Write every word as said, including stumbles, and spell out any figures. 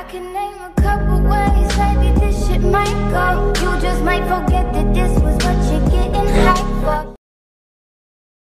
can name a couple ways maybe this shit might go. You just